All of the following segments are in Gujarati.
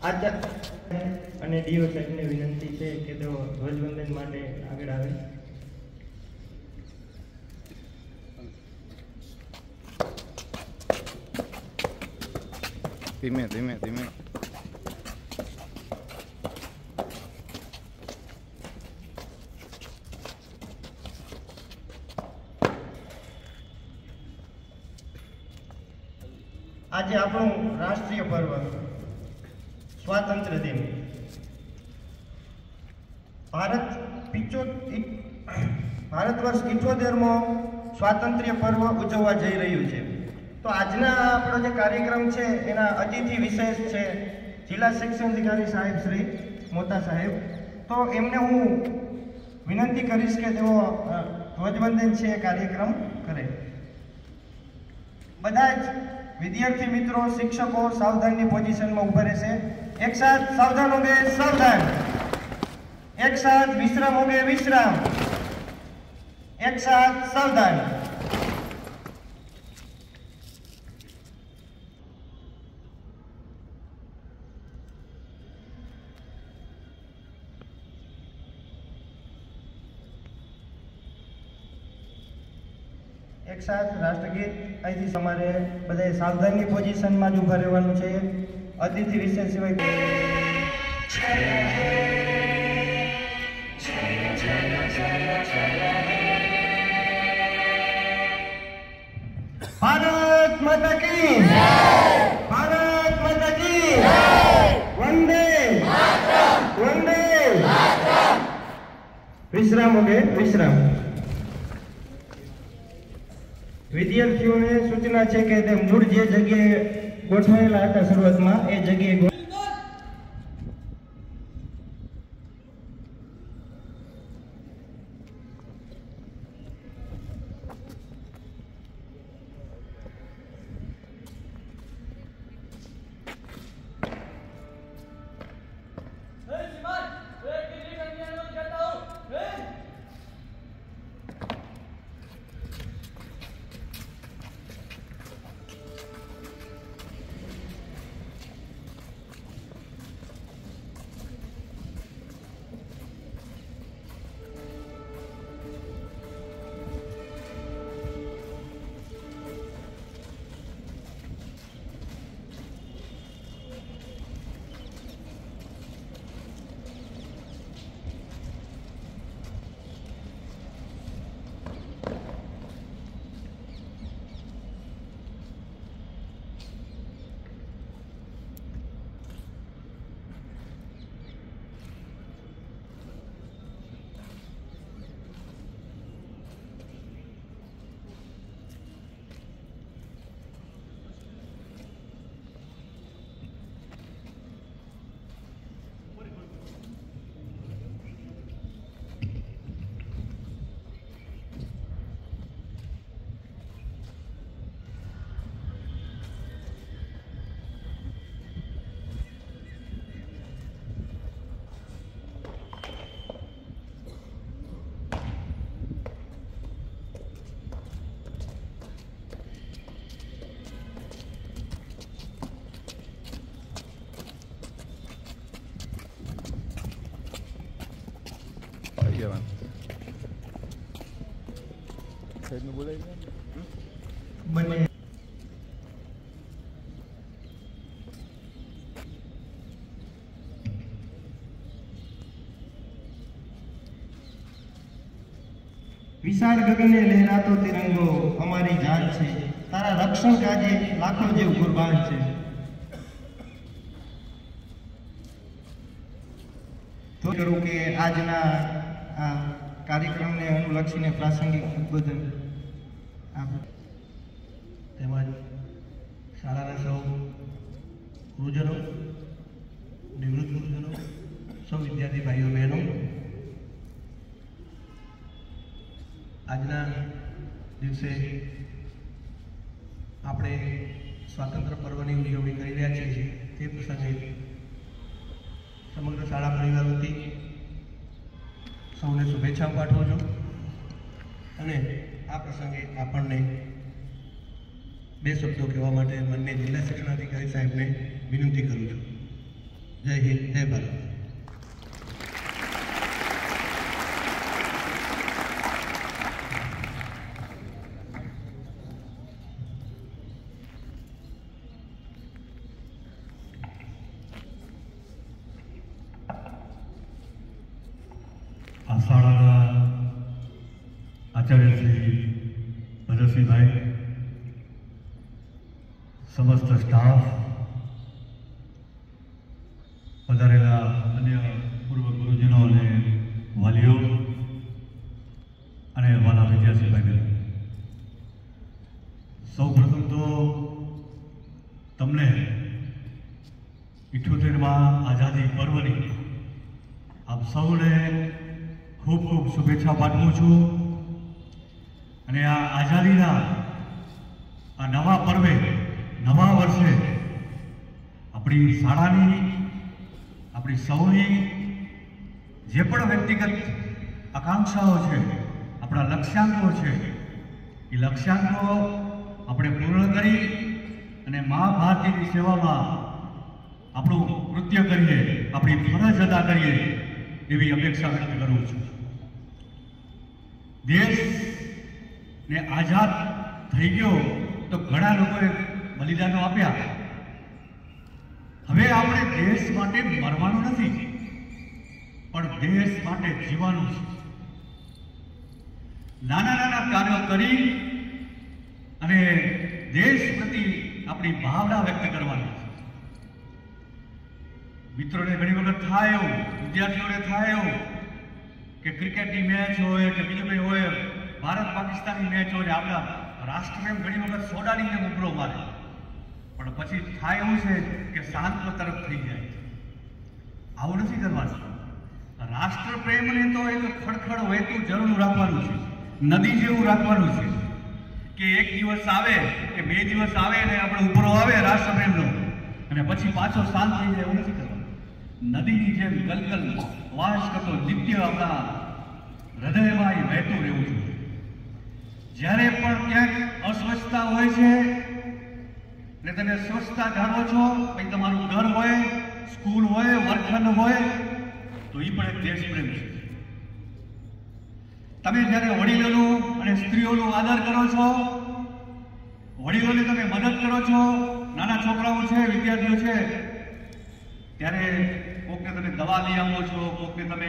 અને ડીઓ સાહેબને વિનંતી છે કે તેઓ ધ્વજવંદન માટે આગળ આવે. ધીમે ધીમે ધીમે. આજે આપણું રાષ્ટ્રીય પર્વ સ્વાતંત્ર્ય દિન. ભારત વર્ષ 78મો સ્વાતંત્ર્ય પર્વ ઉજવવા જઈ રહ્યું છે. તો આજના આપણો જે કાર્યક્રમ છે એના અતિથિ વિશેષ છે જિલ્લા શિક્ષણ અધિકારી સાહેબ શ્રી મોતા સાહેબ. તો એમને હું વિનંતી કરીશ કે તેઓ ધ્વજવંદન છે એ કાર્યક્રમ કરે. બધા જ વિદ્યાર્થી મિત્રો, શિક્ષકો સાવધાનની પોઝિશનમાં ઊભા રહેશે. એક સાથ સાવધાન હોગે સાવધાન, એક સાથ વિશ્રામ હોગે વિશ્રામ, એક સાથ સાવધાન. એક સાથ રાષ્ટ્રગીત. અહીંથી તમારે બધાએ સાવધાનની પોઝિશનમાં જ ઊભા રહેવાનું છે. અતિથિ વિશેષ સિવાય ભારત માતા કી જય, ભારત માતા કી જય, વંદે માતરમ, વંદે માતરમ. વિશ્રામ હોગે વિશ્રામ. વિદ્યાર્થીઓને સૂચના છે કે તે મૂળ જે જગ્યાએ ગોઠવાયેલા હતા શરૂઆતમાં એ જગ્યાએ બને. વિશાળ ગગને લહેરાતો તિરંગો અમારી જાન છે, તારા રક્ષણ કાજે લાખો જેવ કુરબાન છે. તો કરું કે આજના આ કાર્યક્રમને અનુલક્ષીને પ્રાસંગિક ઉદ્બોધન તેમજ શાળાના સૌ ગુરુજનો, નિવૃત્ત ગુરુજનો, સૌ વિદ્યાર્થી ભાઈઓ બહેનો, આજના દિવસે આપણે સ્વાતંત્ર્ય પર્વની ઉજવણી કરી રહ્યા છીએ. તે પ્રસંગે સમગ્ર શાળા પરિવાર વતી સૌને શુભેચ્છાઓ પાઠવું છું અને આ પ્રસંગે આપણને બે શબ્દો કહેવા માટે માનનીય જિલ્લા શિક્ષણાધિકારી સાહેબને વિનંતી કરું છું. જય હિન્દ, જય ભારત. આ શાળાના આચાર્ય શ્રી ભરતસિંહભાઈ, સમસ્ત સ્ટાફ, પધારેલા અન્ય પૂર્વ ગુરુજનો અને વાલીઓ અને વાલા વિદ્યાર્થીભાઈ, સૌ પ્રથમ તો તમને 78મા આઝાદી પર્વની આપ સૌને ખૂબ ખૂબ શુભેચ્છા પાઠવું છું. અને આ આઝાદીના આ નવા પર્વે, નવા વર્ષે આપણી શાળાની, આપણી સૌની જે પણ વ્યક્તિગત આકાંક્ષાઓ છે, આપણા લક્ષ્યાંકો છે, એ લક્ષ્યાંકો આપણે પૂર્ણ કરી અને મા ભારતીની સેવામાં આપણું કૃત્ય કરીએ, આપણી ફરજ અદા કરીએ એવી અપેક્ષા વ્યક્ત કરું છું. દેશને આઝાદ થઈ ગયો તો ઘણા લોકોએ બલિદાનો આપ્યા. હવે આપણે દેશ માટે મરવાનું નથી, પણ દેશ માટે જીવવાનું છે. નાના નાના કાર્યો કરી અને દેશ પ્રતિ આપણી ભાવના વ્યક્ત કરવાની છે. મિત્રોને ઘણી વખત થાય એવું, વિદ્યાર્થીઓને થાય એવું કે ક્રિકેટની મેચ હોય કે બીજું કંઈ હોય, ભારત પાકિસ્તાનની મેચ હોય ને આપણા રાષ્ટ્રપ્રેમ ઘણી વખત સોડાની જેમ ઉભરો મારે, પણ પછી થાય એવું છે કે શાંત તરફ થઈ જાય. આવું નથી કરવાનું. રાષ્ટ્રપ્રેમને તો એક ખડખડ વહેતું ઝરણું રાખવાનું છે, નદી જેવું રાખવાનું છે કે એક દિવસ આવે કે 2 દિવસ આવે ને આપણે ઉભરો આવે રાષ્ટ્રપ્રેમનો અને પછી પાછો શાંત થઈ જાય, એવું નથી કરવાનું. નદીની જેમ કલકલ વાસ કરતો નિત્ય આપણા હૃદયમાં એ વહેતું રહેવું જોઈએ. જ્યારે પણ ક્યાંક અસ્વચ્છતા હોય છે ને તમે સ્વચ્છતા જાણો છો, પછી તમારું ઘર હોય, સ્કૂલ હોય, વર્ગખંડ હોય, તો એ પણ એક દેશપ્રેમ છે. તમે જ્યારે વડીલોનું અને સ્ત્રીઓનું આદર કરો છો, વડીલોને તમે મદદ કરો છો, નાના છોકરાઓ છે, વિદ્યાર્થીઓ છે, ત્યારે કોકને તમે દવા લઈ આવો છો, કોકને તમે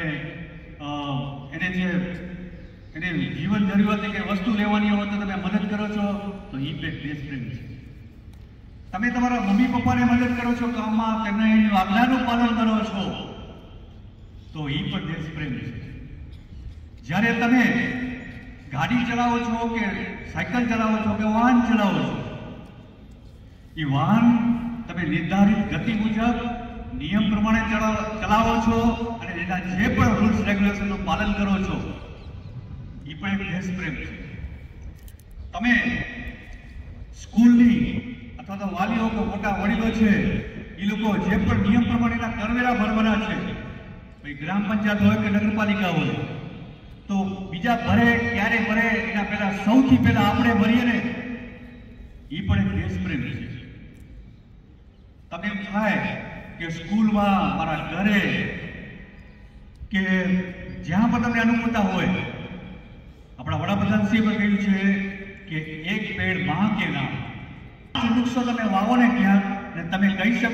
એને જીવન જરૂરિયાતની કંઈ વસ્તુ લેવાની હોય તો તમે મદદ કરો છો, તો એ પણ દેશપ્રેમ છે. તમે તમારા મમ્મી પપ્પાને મદદ કરો છો કામમાં, તેમને એની આજ્ઞાનું પાલન કરો છો, તો એ પણ દેશપ્રેમ છે. જ્યારે તમે ગાડી ચલાવો છો કે સાયકલ ચલાવો છો કે વાહન ચલાવો છો, એ વાહન તમે નિર્ધારિત ગતિ મુજબ નિયમ પ્રમાણે ચલાવો છો અને એના જે પણ રૂલ્સ રેગ્યુલેશનનું પાલન કરો છો, એ પણ એક દેશપ્રેમ છે. તમે સ્કૂલની અથવા તો વાલીઓ કે મોટા વડીલો છે, એ લોકો જે પણ નિયમ પ્રમાણેના કરવેરા ભરવાના છે, ભાઈ ગ્રામ પંચાયત હોય કે નગરપાલિકા હોય, તો બીજા ભરે ક્યારે ભરે એના પહેલા સૌથી પહેલા આપણે ભરીએ ને, એ પણ એક દેશપ્રેમ છે. તમે એમ થાય કે સ્કૂલમાં, મારા ઘરે કે જ્યાં પણ તમને અનુકૂળતા હોય, આપણા વડાપ્રધાનશ્રીએ પણ કહ્યું છે કે એક પેડ માં કે નામ, વૃક્ષો તમે વાવો ને ક્યાં, ને તમે કહી શકો